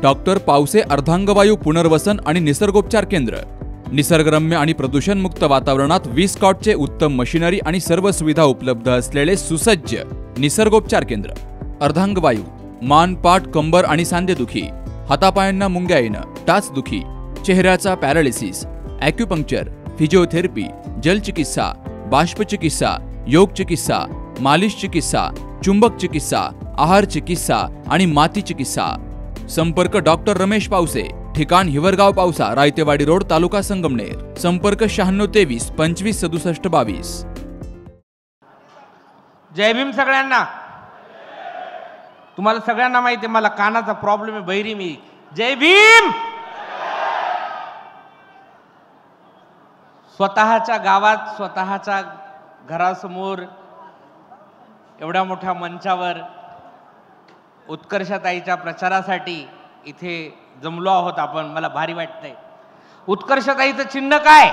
Doctor Pawase अर्धांगवायू पुनर्वसन आणि निसर्गोपचार केंद्र, निसर्गरम्य आणि प्रदूषणमुक्त वातावरणात 20 कॉटचे उत्तम मशिनरी आणि सर्व सुविधा उपलब्ध असलेले सुसज्ज निसर्गोपचार केंद्र। अर्धांगवायू, मान, पाठ, कंबर आणि सांधेदुखी, हातापायांना मुंग्या येणं, टाचदुखी, चेहऱ्याचा पॅरालिसिस, ॲक्युपंक्चर, फिजिओथेरपी, जलचिकित्सा, बाष्पचिकित्सा, योग चिकित्सा, मालिश चिकित्सा, चुंबक चिकित्सा, आहार चिकित्सा आणि माती चिकित्सा। संपर्क डॉक्टर रमेश पावसे, ठिकाण हिवरगाव पावसा, रायतेवाडी रोड, तालुका संगमनेर। संपर्क 9623 25 67 22। जय भीम सगळ्यांना। तुम्हाला सगळ्यांना माहिती आहे मला कानाचा प्रॉब्लेम आहे, बहिरी मी। जय भीम। स्वतःच्या गावात, स्वतःच्या घरासमोर एवढ्या मोठ्या मंचावर उत्कर्षताईच्या प्रचारासाठी इथे जमलो आहोत आपण। मला भारी वाटतंय। उत्कर्षताईचं चिन्ह काय?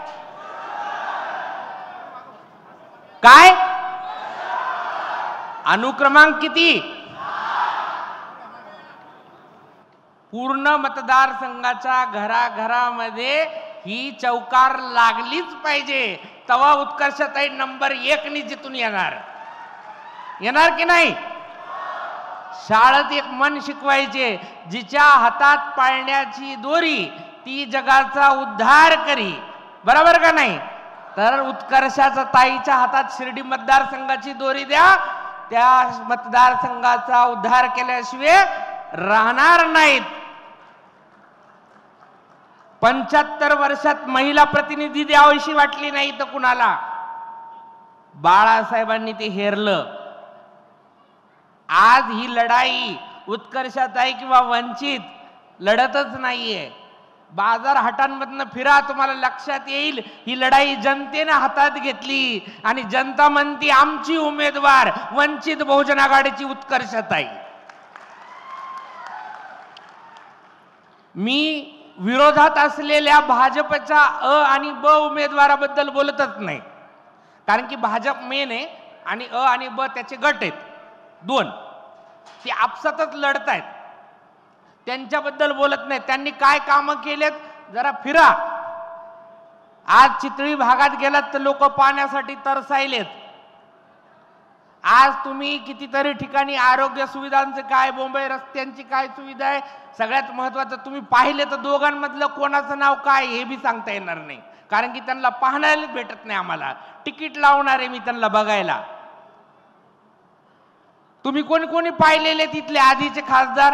काय? अनुक्रमांक किती? पूर्ण मतदारसंघाच्या घराघरामध्ये ही चौकार लागलीच पाहिजे, तेव्हा उत्कर्षताई नंबर 1 नी जिथून येणार की नाही? शाळेत एक मन शिकवायचे, जिच्या हातात पाळण्याची दोरी ती जगाचा उद्धार करी, बरोबर का नाही? तर उत्कर्षाचा ताईच्या हातात शिर्डी मतदारसंघाची दोरी द्या, त्या मतदारसंघाचा उद्धार केल्याशिवाय राहणार नाहीत। 75 वर्षात महिला प्रतिनिधी द्यावीशी वाटली नाही तर कुणाला? बाळासाहेबांनी ते हेरलं। आज ही लढाई उत्कर्षताई किंवा वंचित लढतच नाहीये। बाजार हाटांमधनं फिरा, तुम्हाला लक्षात येईल ही लढाई जनतेने हातात घेतली आणि जनता म्हणती आमची उमेदवार वंचित बहुजन आघाडीची उत्कर्षताई। मी विरोधात असलेल्या भाजपच्या अ आणि ब उमेदवाराबद्दल बोलतच नाही, कारण की भाजप मेन आहे आणि अ आणि ब त्याचे गट आहेत 2, ते आपसातच लढतायत, त्यांच्याबद्दल बोलत नाही। त्यांनी काय कामं केलेत जरा फिरा। आज चितळी भागात गेलात तर लोक पाण्यासाठी तरसायलेत। आज तुम्ही कितीतरी ठिकाणी आरोग्य सुविधांचे काय बोंबे, रस्त्यांची काय सुविधा आहे, सगळ्यात महत्त्वाचं तुम्ही पाहिले तर दोघांमधलं कोणाचं नाव काय हे बी सांगता येणार नाही, कारण की त्यांना पाहण्याला भेटत नाही। आम्हाला तिकीट लावणार आहे मी त्यांना बघायला। तुम्ही कोणी कोणी पाहिलेले तिथले आधीचे खासदार?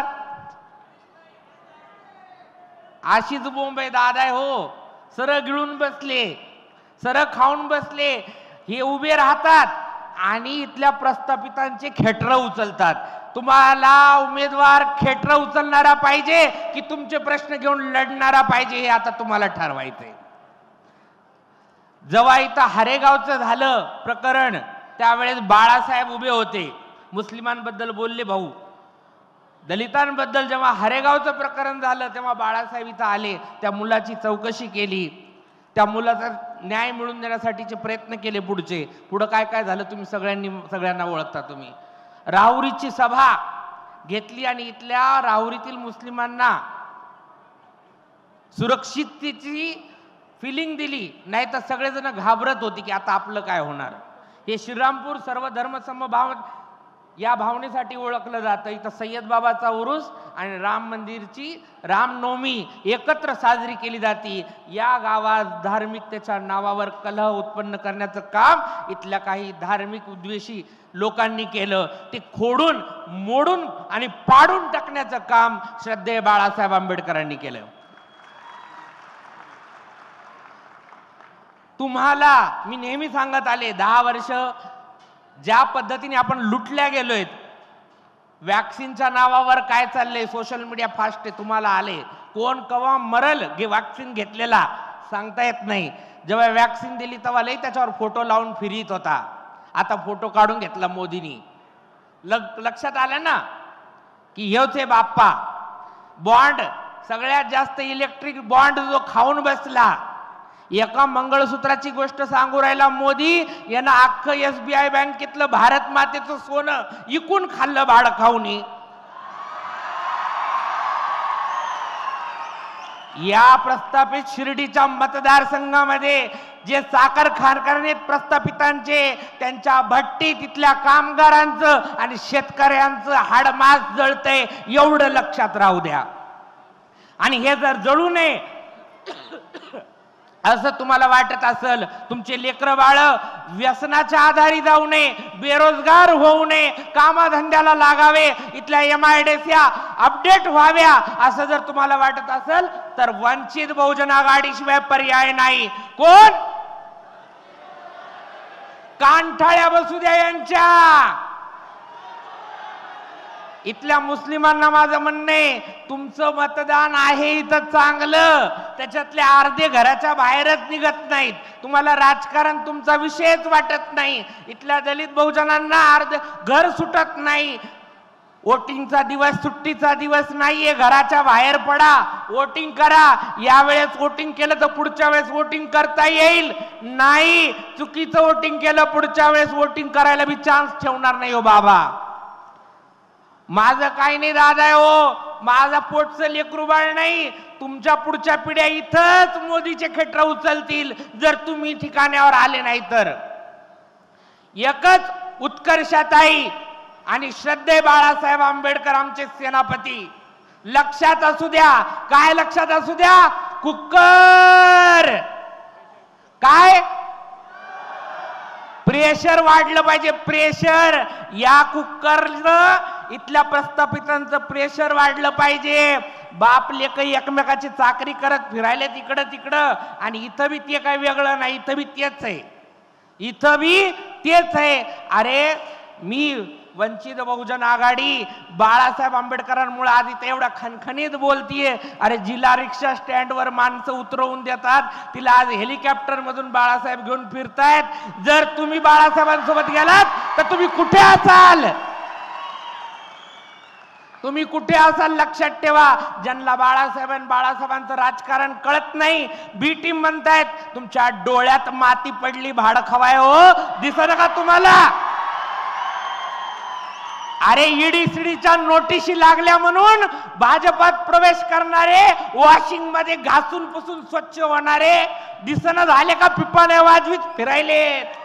आशीष बोंबे दादा हो, सरळ गिळून बसले, सरळ खाऊन बसले, हे उभे राहतात आणि इथल्या प्रस्थापितांचे खेटर उचलतात। तुम्हाला उमेदवार खेटर उचलणारा पाहिजे की तुमचे प्रश्न घेऊन लढणारा पाहिजे, हे आता तुम्हाला ठरवायचंय। जेव्हा इथं हरेगावचं झालं प्रकरण त्यावेळेस बाळासाहेब उभे होते, मुस्लिमांबद्दल बोलले भाऊ। दलितांबद्दल जेव्हा हरेगावचं प्रकरण झालं तेव्हा बाळासाहेब इथं आले, त्या मुलाची चौकशी केली, त्या मुलाचा न्याय मिळवून देण्यासाठीचे प्रयत्न केले। पुढं काय काय झालं तुम्ही सगळ्यांना ओळखता। तुम्ही राहुरीची सभा घेतली आणि इथल्या राहुरीतील मुस्लिमांना सुरक्षिततेची फिलिंग दिली, नाही तर सगळेजण घाबरत होते की आता आपलं काय होणार। हे श्रीरामपूर सर्व धर्म समभाव या भावनेसाठी ओळखलं जातं। इथं सय्यद बाबाचा उरूस आणि राम मंदिरची रामनवमी एकत्र साजरी केली जाते। या गावात धार्मिकतेच्या नावावर कलह उत्पन्न करण्याचं काम इथल्या काही धार्मिक उद्वेषी लोकांनी केलं। ते खोडून मोडून आणि पाडून टाकण्याचं काम श्रद्धेय बाळासाहेब आंबेडकरांनी केलं। तुम्हाला मी नेहमी सांगत आले, 10 वर्ष ज्या पद्धतीने आपण लुटल्या गेलोय, वॅक्सिनच्या नावावर काय चाललंय, सोशल मीडिया फास्ट आहे, तुम्हाला आले। कोण कवा मरल वॅक्सिन घेतलेला सांगता येत नाही। जेव्हा वॅक्सिन दिली तेव्हा लई त्याच्यावर फोटो लावून फिरत होता, आता फोटो काढून घेतला मोदींनी। लक्षात आलं ना की हेच आहे बाप्पा। बॉन्ड सगळ्यात जास्त इलेक्ट्रिक बॉन्ड जो खाऊन बसला, एका मंगळसूत्राची गोष्ट सांगू राहिला मोदी, यांना अख्खं SBI बँकेतलं भारत मातेचं सोनं इकून खाल्लं भाडं खाऊन। या प्रस्थापित शिर्डीच्या मतदारसंघामध्ये जे साखर कारखाने प्रस्थापितांचे, त्यांच्या भट्टी, तिथल्या कामगारांचं आणि शेतकऱ्यांचं हाडमास जळतंय, एवढं लक्षात राहू द्या. आणि हे जर जळू नये असं तुम्हाला वाटत असेल, तुमचे लेकरं बाळ व्यसनाच्या आधारी जाऊ नये, बेरोजगार होऊ नये, कामधंद्याला लागावे, इथल्या MIDC अपडेट व्हाव्या असं जर तुम्हाला वाटत असेल तर वंचित बहुजन आघाडीशिवाय पर्याय नाही. कोण? कांठाळ्या बसू द्या यांच्या. इथल्या मुस्लिमांना माझं म्हणणं आहे, तुमचं मतदान आहे इथं चांगलं, त्याच्यातले अर्धे घराच्या बाहेरच निघत नाहीत. तुम्हाला राजकारण तुमचा विषयच वाटत नाही. इथल्या दलित बहुजनांना अर्ध घर सुटत नाही. वोटिंगचा दिवस सुट्टीचा दिवस नाहीये, घराच्या बाहेर पडा, वोटिंग करा. यावेळेस वोटिंग केलं तर पुढच्या वेळेस वोटिंग करता येईल. नाही, चुकीचं वोटिंग केलं पुढच्या वेळेस वोटिंग करायला बी चान्स ठेवणार नाही हो बाबा. माझं काही नाही दादा हो, माझा पोटचं लेकरू बाळ नाही. तुमच्या पुढच्या पिढ्या इथंच मोदीचे खेटर उचलतील जर तुम्ही ठिकाणावर आले नाही तर. एकच उत्कर्षाताई आणि श्रद्धे बाळासाहेब आंबेडकर आमचे सेनापती. लक्षात असू द्या. काय लक्षात असू द्या? कुकर. काय? प्रेशर वाढलं पाहिजे, प्रेशर. या कुकरनं इथल्या प्रस्थापितांचं प्रेशर वाढलं पाहिजे. बाप लेक एकमेकाची चाकरी करत फिरायले तिकडं तिकडं, आणि इथं बी ते काही वेगळं नाही, इथं बी तेच आहे, इथं बी तेच आहे. अरे मी वंचित बहुजन आघाडी बाळासाहेब आंबेडकरांमुळे आज इथे एवढा खणखणीत बोलतीये. अरे जिल्हा रिक्षा स्टँडवर माणसं उतरवून देतात, तिला आज हेलिकॉप्टर मधून बाळासाहेब घेऊन फिरतायत. जर तुम्ही बाळासाहेबांसोबत गेलात तर तुम्ही कुठे असाल? तुम्ही कुठे असाल लक्षात ठेवा. ज्यांना बाळासाहेबांचं राजकारण कळत नाही, बी टीम म्हणतायत, तुमच्या डोळ्यात माती पडली भाड खवाय हो, दिसत का तुम्हाला? अरे ईडी सीडीच्या नोटिशी लागल्या म्हणून भाजपात प्रवेश करणारे, वॉशिंग मध्ये घासून पुसून स्वच्छ होणारे दिसना झाले का? पिपाने वाजवीत फिरायलेत.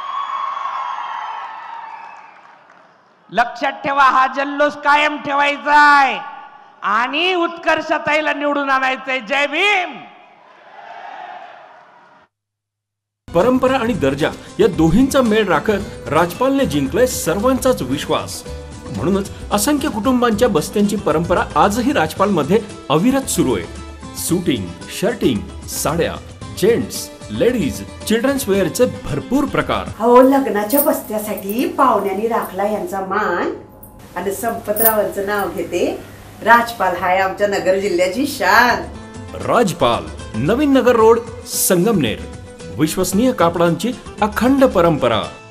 लक्षात ठेवा, हा जल्लोष कायम ठेवायचा आहे आणि उत्कर्षताईला निवडून आणायचंय. जय भीम. परंपरा आणि दर्जा या दोहींचा मेळ राखत राजपालने जिंकलाय सर्वांचाच विश्वास. म्हणूनच असंख्य कुटुंबांच्या बस्त्यांची परंपरा आजही राजपालमध्ये अविरत सुरू आहे. सूटिंग, शर्टिंग, साड्या, जेंट्स, लेडीज, चिल्ड्रन्स वेअरचे भरपूर प्रकार. हो, लग्नाच्या बस्त्यासाठी पाहुण्यांनी राखला यांचा मान. आणि संपतरावांचं नाव घेते. राजपाल हाय आमच्या नगर जिल्ह्याची शान. राजपाल, नवीन नगर रोड, संगमनेर. विश्वसनीय कापडांची अखंड परंपरा.